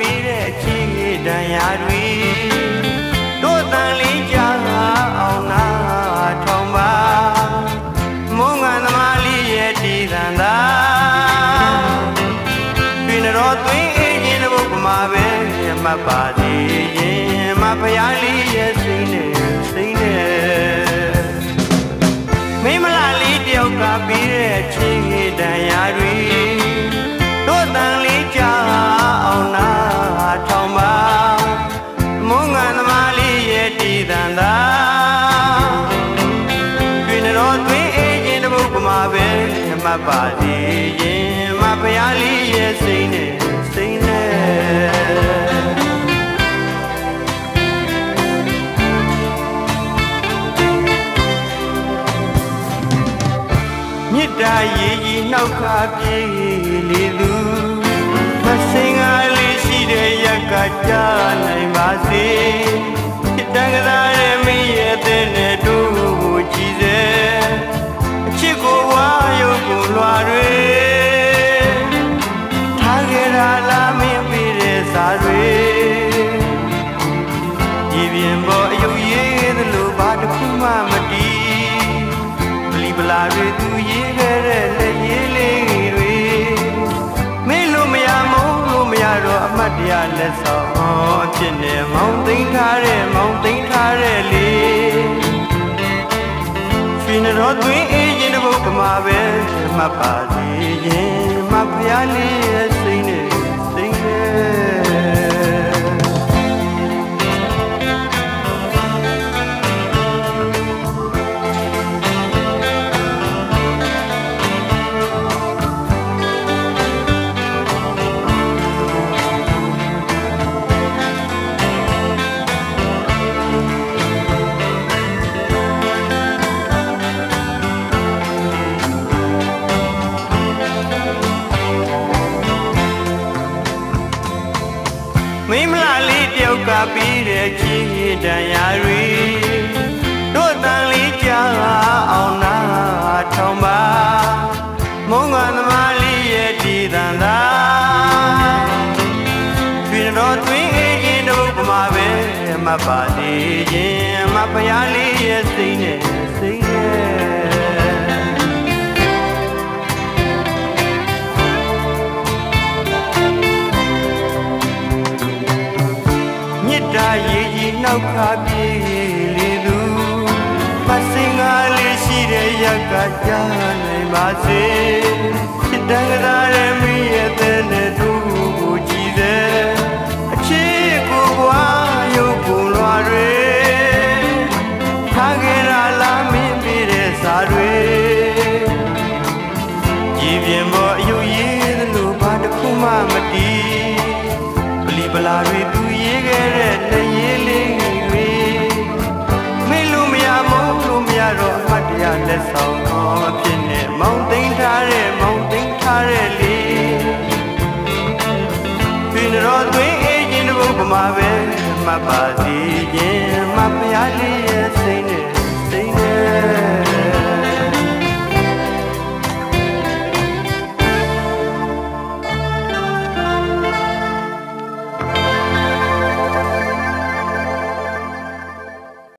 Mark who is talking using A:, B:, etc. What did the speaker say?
A: ပေးတဲ့ချီတန်ရာတွေတို့တန်လေးကြားအောင်နာထောင်ပါမုံငါသမားလေးရဲ့တည်တန်သာတွင်တော်သွင်းအေးခြင်းတစ်ပုဒ်မှာပဲမှတ်ပါသေးရင်မဖယားလေးရဲ့စိတ်နဲ့မိမလာလေးတယောက်ကပေးတဲ့ချီတန်ရာတွေတို့တန်လေးကြားအောင်နာထောင်ပါမုံငါသမားလေးရဲ့တည်တန်သာတွင်တော်သွင်းအေးခြင်းတစ်ပုဒ်မှာပဲမှတ်ပါသေးရင်မဖယားလေးရဲ့စိတ်နဲ့မြစ်တာရေကြီးနှောက်ခါပြေးလေသူမစင်ကားလေးရှိတဲ့ရက်ကကြားနိုင်ပါစေတန်ကစားရဲ့မင်းရဲ့တဲ့နဲ့တို့ကိုကြည်စေအချစ်ကိုဝါရုပ်ကိုလွာတွေထားခဲ့တာလားမင်းပေးတဲ့စာတွေဒီပြင်ပေါ်အယုတ်ရေးသလိုဘာတစ်ခုမှမတည်ပလီပလာတွေသူရေးခဲ့တဲ့လက်ရေးလေးတွေမင်းလို့မရမုန်းလို့မရတော့အမတ်တရားလက်ဆောင်အဖြစ်နဲ့မောင်းသိမ်းထားတဲ့လေးရှင်တော်သွင်းအေးခြင်းတစ်ပုဒ်ကမှာပဲမှတ်ပါသေးရင်မဖယားလေးရဲ့စိတ်နဲ့မိမလာလေးတယောက်ကပြီးတဲ့ချီတန်ရာတွေတို့တန်လေးကြားအောင်နာထောင်ပါမုံငါသမားလေးရဲ့တည်တန်သာတွင်တော်သွင်းအေးခြင်းတို့ကမှာပဲမှတ်ပါသေးရင်မဖယားလေးရဲ့စိတ်နဲ့ရေကြီးနှောက်ခါပြေးလေသူမစင်ကားလေးရှိတဲ့ရက်ကကြားနိုင်ပါစေတန်ကစားရဲ့မင်းရဲ့တဲ့နဲ့တို့ကိုကြည်စေအချစ်ကိုကွာရုပ်ကိုလွာတွေထားခဲ့တာလားမင်းပေးတဲ့စာတွေကြည်ပြင်ပေါ်အယုတ်ရေးသလိုဘာတစ်ခုမှမတည်ပလီပလာတွေသူရေးခဲ့တဲ့လက်ရေးလေးတွေမေ့လို့မရမုန်းလို့မရတော့အမတ်တရားလက်ဆောင်အဖြစ်နဲ့မောင်းသိမ်းထားတဲ့လေးတွင်တော်သွင်းအေးခြင်းတစ်ပုဒ်ကမှာပဲမှတ်ပါ